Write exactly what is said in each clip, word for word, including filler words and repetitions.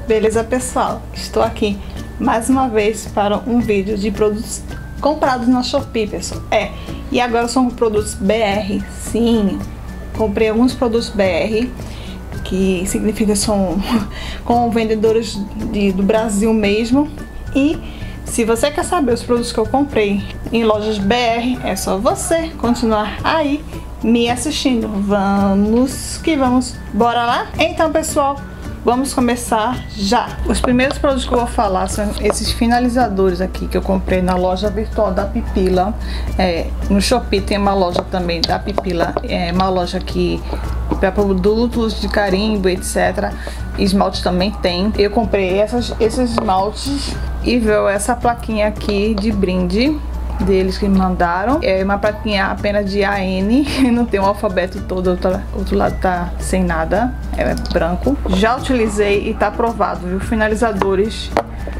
Beleza, pessoal? Estou aqui mais uma vez para um vídeo de produtos comprados na Shopee, pessoal. É, e agora são produtos B R. Sim, comprei alguns produtos B R, que significa que são com vendedores de, do Brasil mesmo. E se você quer saber os produtos que eu comprei em lojas B R, é só você continuar aí me assistindo. Vamos que vamos. Bora lá? Então, pessoal, vamos começar já. Os primeiros produtos que eu vou falar são esses finalizadores aqui que eu comprei na loja virtual da Pipila. É, no Shopee tem uma loja também da Pipila, é uma loja aqui para produtos de carimbo, etcétera. Esmalte também tem. Eu comprei essas, esses esmaltes e veio essa plaquinha aqui de brinde deles que me mandaram. É uma plaquinha apenas de A N, não tem o alfabeto todo, outro, outro lado tá sem nada, é branco. Já utilizei e tá aprovado, viu? Finalizadores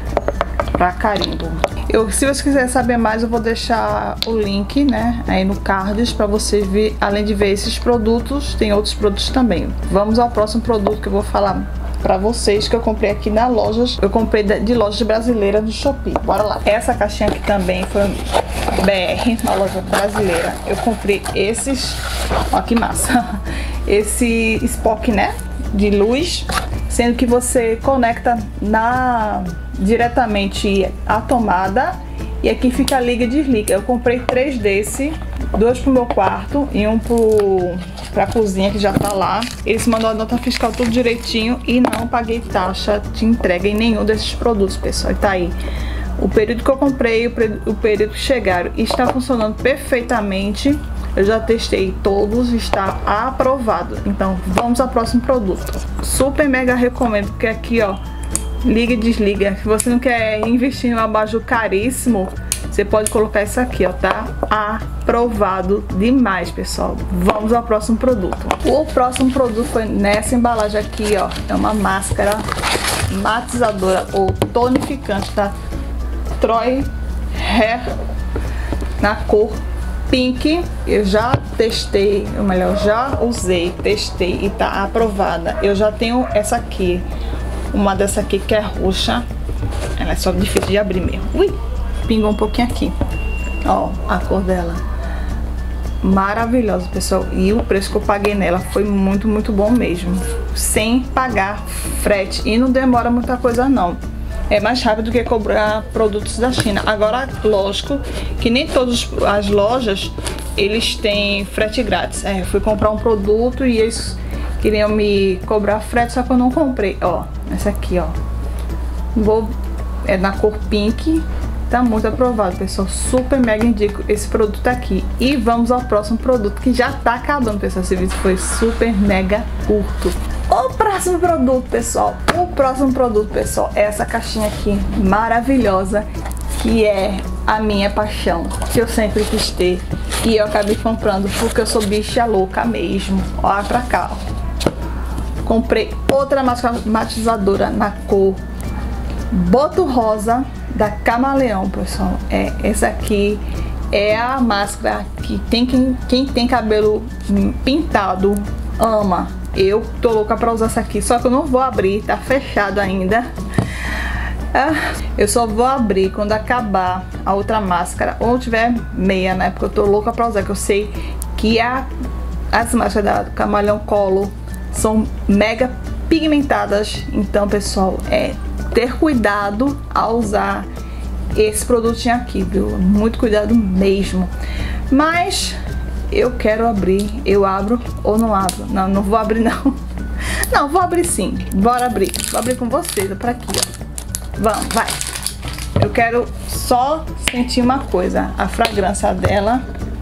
para carimbo. Eu, se você quiser saber mais, eu vou deixar o link, né, aí no cards para vocês ver. Além de ver esses produtos, tem outros produtos também. Vamos ao próximo produto que eu vou falar pra vocês, que eu comprei aqui na lojas. Eu comprei de lojas brasileiras do Shopee. Bora lá. Essa caixinha aqui também foi B R, uma loja brasileira. Eu comprei esses, ó que massa. Esse Spock, né, de luz, sendo que você conecta na diretamente a tomada e aqui fica liga e desliga. Eu comprei três desse, dois pro meu quarto e um pro pra cozinha, que já tá lá. Eles mandaram a nota fiscal tudo direitinho e não paguei taxa de entrega em nenhum desses produtos, pessoal. E tá aí o período que eu comprei, o período, o período que chegaram, e está funcionando perfeitamente. Eu já testei todos, está aprovado. Então vamos ao próximo produto. Super mega recomendo, porque aqui, ó, liga e desliga. Se você não quer investir em um abajur caríssimo, você pode colocar isso aqui, ó, tá? Aprovado demais, pessoal. Vamos ao próximo produto. O próximo produto foi nessa embalagem aqui, ó. É uma máscara matizadora ou tonificante da Troy Hair na cor pink. Eu já testei, ou melhor, já usei, testei e tá aprovada. Eu já tenho essa aqui, uma dessa aqui que é roxa. Ela é só difícil de abrir mesmo. Ui! Pingou um pouquinho aqui, ó, a cor dela maravilhosa, pessoal. E o preço que eu paguei nela foi muito, muito bom mesmo, sem pagar frete, e não demora muita coisa não. É mais rápido que cobrar produtos da China. Agora, lógico que nem todas as lojas eles têm frete grátis. É, eu fui comprar um produto e eles queriam me cobrar frete, só que eu não comprei. Ó, essa aqui, ó, vou, é na cor pink. Tá muito aprovado, pessoal. Super mega indico esse produto aqui. E vamos ao próximo produto, que já tá acabando, pessoal. Esse vídeo foi super mega curto. O próximo produto, pessoal. O próximo produto, pessoal, é essa caixinha aqui maravilhosa, que é a minha paixão, que eu sempre quis ter. E eu acabei comprando porque eu sou bicha louca mesmo. Olha pra cá, ó. Comprei outra máscara matizadora na cor boto rosa da Camaleão, pessoal. É, essa aqui é a máscara que tem quem, quem tem cabelo pintado ama. Eu tô louca pra usar essa aqui, só que eu não vou abrir, tá fechado ainda. Ah, eu só vou abrir quando acabar a outra máscara, ou tiver meia, né? Porque eu tô louca pra usar, que eu sei que a, as máscaras da Camaleão Color são mega pigmentadas. Então, pessoal, é ter cuidado ao usar esse produtinho aqui, viu? Muito cuidado mesmo. Mas eu quero abrir. Eu abro ou não abro? Não, não vou abrir não. Não, vou abrir sim. Bora abrir. Vou abrir com vocês, para aqui, ó. Vamos, vai. Eu quero só sentir uma coisa, a fragrância dela.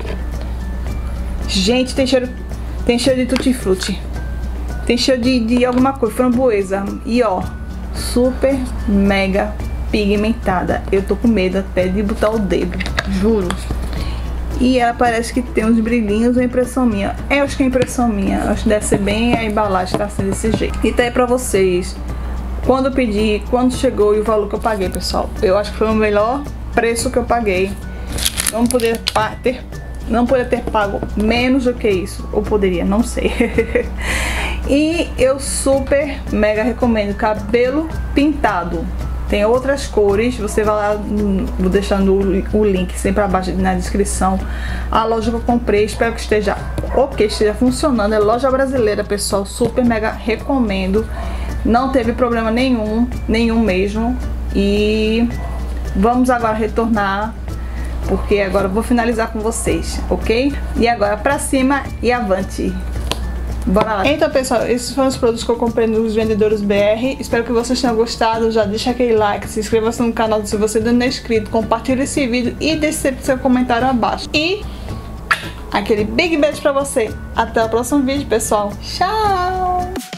Gente, tem cheiro, tem cheiro de tutti-frutti. Tem cheiro de, de alguma coisa, framboesa. E ó, super mega pigmentada. Eu tô com medo até de botar o dedo, juro. E ela parece que tem uns brilhinhos, ou impressão minha? É, acho que é impressão minha. Acho que deve ser bem a embalagem, tá assim desse jeito. E tá aí pra vocês quando eu pedi, quando chegou e o valor que eu paguei, pessoal. Eu acho que foi o melhor preço que eu paguei. Não poderia ter, não poderia ter pago menos do que isso. Ou poderia, não sei. E eu super mega recomendo cabelo pintado. Tem outras cores, você vai lá, vou deixando o link sempre abaixo na descrição. A loja que eu comprei, espero que esteja ok, esteja funcionando. É loja brasileira, pessoal, super mega recomendo. Não teve problema nenhum, nenhum mesmo. E vamos agora retornar, porque agora eu vou finalizar com vocês, ok? E agora pra cima e avante. Bora lá. Então, pessoal, esses foram os produtos que eu comprei nos Vendedores B R. Espero que vocês tenham gostado. Já deixa aquele like, se inscreva-se no canal se você ainda não é inscrito, compartilhe esse vídeo e deixe sempre seu comentário abaixo. E aquele big beijo pra você. Até o próximo vídeo, pessoal. Tchau!